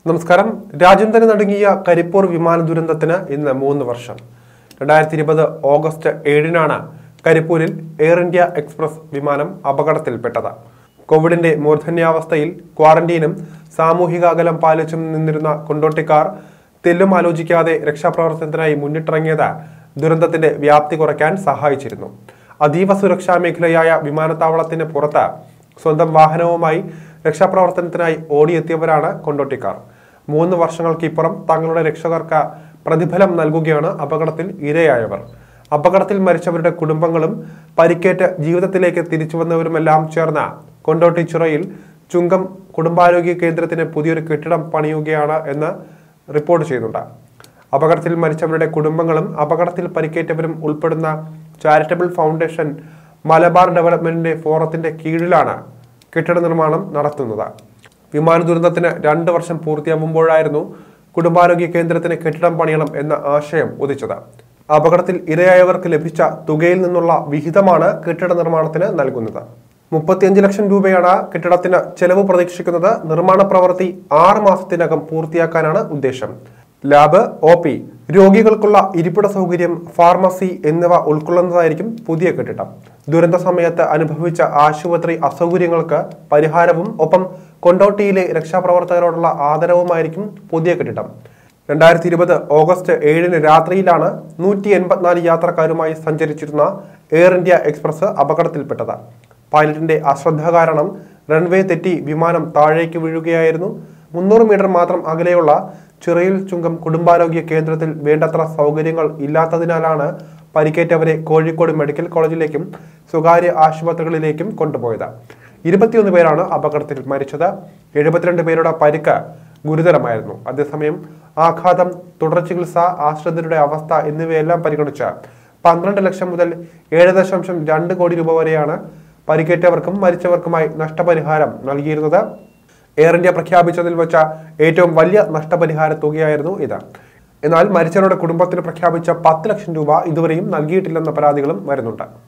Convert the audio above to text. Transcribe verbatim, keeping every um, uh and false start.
നമസ്കാരം. രാജ്യം തന്നെ നടുങ്ങിയ കരിപ്പൂർ വിമാന ദുരന്തത്തിന് ഇന്ന് മൂന്ന് വർഷം. രണ്ടായിരത്തി ഇരുപത് ഓഗസ്റ്റ് ഏഴിനാണ് കരിപ്പൂരിൽ എയർ ഇന്ത്യ എക്സ്പ്രസ് വിമാനം അപകടത്തിൽപ്പെട്ടത്. കോവിഡിന്റെ മൂർധന്യാവസ്ഥയിൽ ക്വാറന്റീനും സാമൂഹിക അകലം പാലിച്ചും നിന്നിരുന്ന കൊണ്ടോട്ടിക്കാർ തെല്ലും ആലോചിക്കാതെ രക്ഷാപ്രവർത്തനത്തിനായി മുന്നിട്ടിറങ്ങിയത് ദുരന്തത്തിന്റെ വ്യാപ്തി കുറയ്ക്കാൻ സഹായിച്ചിരുന്നു. അതീവ സുരക്ഷാ മേഖലയായ വിമാനത്താവളത്തിന് പുറത്ത് സ്വന്തം വാഹനവുമായി രക്ഷാപ്രവർത്തനത്തിനായി ഓടിയെത്തിയവരാണ് കൊണ്ടോട്ടിക്കാർ. മൂന്ന് വർഷങ്ങൾക്കിപ്പുറം തങ്ങളുടെ രക്ഷകർക്ക് പ്രതിഫലം നൽകുകയാണ് അപകടത്തിൽ ഇരയായവർ. അപകടത്തിൽ മരിച്ചവരുടെ കുടുംബങ്ങളും പരിക്കേറ്റ് ജീവിതത്തിലേക്ക് തിരിച്ചു വന്നവരുമെല്ലാം ചേർന്ന് കൊണ്ടോട്ടി ചിറയിൽ ചുങ്കം കുടുംബാരോഗ്യ കേന്ദ്രത്തിന് പുതിയൊരു കെട്ടിടം പണിയുകയാണ് എന്ന് റിപ്പോർട്ട് ചെയ്യുന്നുണ്ട്. അപകടത്തിൽ മരിച്ചവരുടെ കുടുംബങ്ങളും അപകടത്തിൽ പരിക്കേറ്റവരും ഉൾപ്പെടുന്ന ചാരിറ്റബിൾ ഫൗണ്ടേഷൻ മലബാർ ഡെവലപ്മെന്റ് ഫോറത്തിന്റെ കീഴിലാണ് കെട്ടിട നിർമ്മാണം നടത്തുന്നത്. വിമാന ദുരന്തത്തിന് രണ്ട് വർഷം പൂർത്തിയാകുമ്പോഴായിരുന്നു കുടുംബാരോഗ്യ കേന്ദ്രത്തിന് കെട്ടിടം പണിയണം എന്ന ആശയം ഉദിച്ചത്. അപകടത്തിൽ ഇരയായവർക്ക് ലഭിച്ച തുകയിൽ നിന്നുള്ള വിഹിതമാണ് കെട്ടിട നിർമ്മാണത്തിന് നൽകുന്നത്. മുപ്പത്തിയഞ്ച് ലക്ഷം രൂപയാണ് കെട്ടിടത്തിന് ചെലവ് പ്രതീക്ഷിക്കുന്നത്. നിർമ്മാണ പ്രവൃത്തി ആറ് മാസത്തിനകം പൂർത്തിയാക്കാനാണ് ഉദ്ദേശം. ലാബ്, ഒ പി, രോഗികൾക്കുള്ള ഇരിപ്പിട സൗകര്യം, ഫാർമസി എന്നിവ ഉൾക്കൊള്ളുന്നതായിരിക്കും പുതിയ കെട്ടിടം. ദുരന്ത സമയത്ത് അനുഭവിച്ച ആശുപത്രി അസൗകര്യങ്ങൾക്ക് പരിഹാരവും ഒപ്പം കൊണ്ടോട്ടിയിലെ രക്ഷാപ്രവർത്തകരോടുള്ള ആദരവുമായിരിക്കും പുതിയ കെട്ടിടം. രണ്ടായിരത്തി ഇരുപത് ഓഗസ്റ്റ് ഏഴിന് രാത്രിയിലാണ് നൂറ്റി എൺപത്തിനാല് യാത്രക്കാരുമായി സഞ്ചരിച്ചിരുന്ന എയർ ഇന്ത്യ എക്സ്പ്രസ് അപകടത്തിൽപ്പെട്ടത്. പൈലറ്റിന്റെ അശ്രദ്ധ കാരണം റൺവേ തെറ്റി വിമാനം താഴേക്ക് വീഴുകയായിരുന്നു. മുന്നൂറ് മീറ്റർ മാത്രം അകലെയുള്ള ചിറയിൽ ചുങ്കം കുടുംബാരോഗ്യ കേന്ദ്രത്തിൽ വേണ്ടത്ര സൗകര്യങ്ങൾ ഇല്ലാത്തതിനാലാണ് പരിക്കേറ്റവരെ കോഴിക്കോട് മെഡിക്കൽ കോളേജിലേക്കും സ്വകാര്യ ആശുപത്രികളിലേക്കും കൊണ്ടുപോയത്. ഇരുപത്തിയൊന്ന് പേരാണ് അപകടത്തിൽ മരിച്ചത്. എഴുപത്തിരണ്ട് പേരുടെ പരിക്ക് ഗുരുതരമായിരുന്നു. അതേസമയം ആഘാതം, തുടർ ചികിത്സ, ആശ്രിതരുടെ അവസ്ഥ എന്നിവയെല്ലാം പരിഗണിച്ച് പന്ത്രണ്ട് ലക്ഷം മുതൽ ഏഴ് ദശാംശം രണ്ട് കോടി രൂപ വരെയാണ് പരിക്കേറ്റവർക്കും മരിച്ചവർക്കുമായി നഷ്ടപരിഹാരം നൽകിയിരുന്നത്. എയർ ഇന്ത്യ പ്രഖ്യാപിച്ചതിൽ വെച്ച ഏറ്റവും വലിയ നഷ്ടപരിഹാര തുകയായിരുന്നു ഇത്. എന്നാൽ മരിച്ചവരുടെ കുടുംബത്തിന് പ്രഖ്യാപിച്ച പത്ത് ലക്ഷം രൂപ ഇതുവരെയും നൽകിയിട്ടില്ലെന്ന പരാതികളും വരുന്നുണ്ട്.